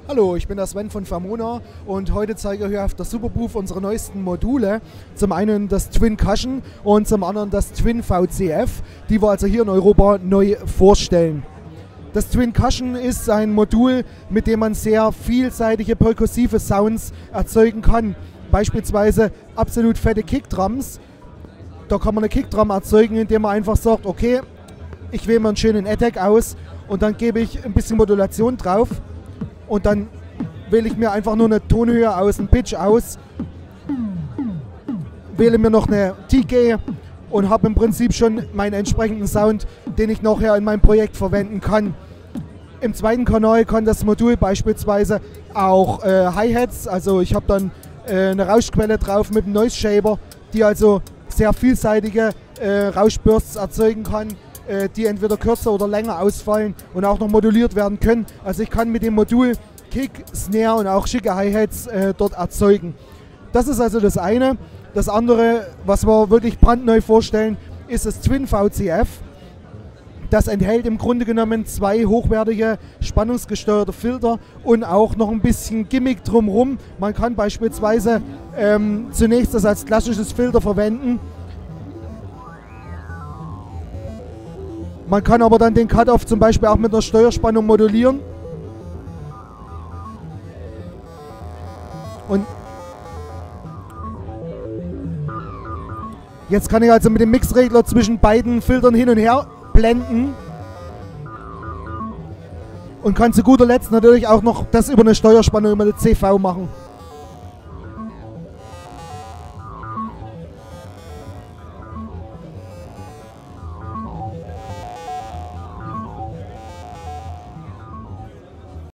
Hallo, ich bin der Sven von Famona und heute zeige ich euch auf der Superbooth unsere neuesten Module. Zum einen das Twin Cushion und zum anderen das Twin VCF, die wir also hier in Europa neu vorstellen. Das Twin Cushion ist ein Modul, mit dem man sehr vielseitige perkussive Sounds erzeugen kann. Beispielsweise absolut fette Kickdrums. Da kann man eine Kickdrum erzeugen, indem man einfach sagt, okay, ich wähle mir einen schönen Attack aus und dann gebe ich ein bisschen Modulation drauf. Und dann wähle ich mir einfach nur eine Tonhöhe aus, einen Pitch aus, wähle mir noch eine TK und habe im Prinzip schon meinen entsprechenden Sound, den ich nachher in meinem Projekt verwenden kann. Im zweiten Kanal kann das Modul beispielsweise auch Hi-Hats, also ich habe dann eine Rauschquelle drauf mit einem Noise Shaper, die also sehr vielseitige Rauschbursts erzeugen kann, die entweder kürzer oder länger ausfallen und auch noch moduliert werden können. Also ich kann mit dem Modul Kick, Snare und auch schicke Hi-Hats dort erzeugen. Das ist also das eine. Das andere, was wir wirklich brandneu vorstellen, ist das Twin VCF. Das enthält im Grunde genommen zwei hochwertige spannungsgesteuerte Filter und auch noch ein bisschen Gimmick drumherum. Man kann beispielsweise zunächst das als klassisches Filter verwenden. Man kann aber dann den Cut-Off zum Beispiel auch mit einer Steuerspannung modulieren. Und jetzt kann ich also mit dem Mixregler zwischen beiden Filtern hin und her blenden. Und kann zu guter Letzt natürlich auch noch das über eine Steuerspannung, über eine CV machen.